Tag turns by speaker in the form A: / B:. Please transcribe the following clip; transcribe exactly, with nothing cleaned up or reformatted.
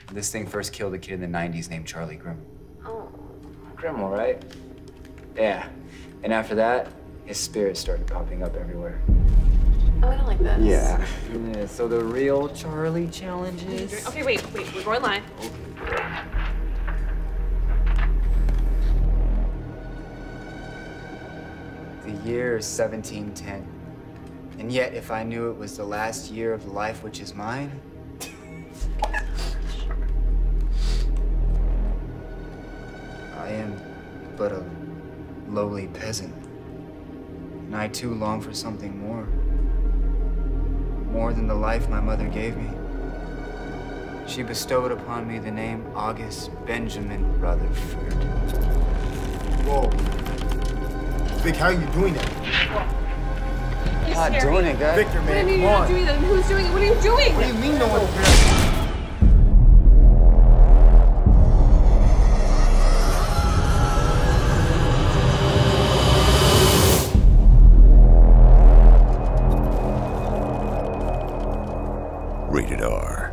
A: This thing first killed a kid in the nineties named Charlie Grimm.
B: Oh.
C: Grimmel, right? Yeah. And after that, his spirit started popping up everywhere.
B: Oh, I don't like this.
C: Yeah. Yeah, so the real Charlie challenge is...
B: Okay, wait, wait, we're going live.
A: The year is seventeen ten. And yet, if I knew it was the last year of the life which is mine, I am but a lowly peasant. And I too long for something more. More than the life my mother gave me. She bestowed upon me the name August Benjamin Rutherford.
D: Whoa. Vic, how are you doing that?
B: He's
A: Not
B: scary.
A: doing it, guys.
D: Victor,
B: What do you
D: man,
B: mean
D: come
B: you're not
D: on.
B: doing that? Who's doing it? What are you doing?
D: What do you mean no one's there?
E: Rated R.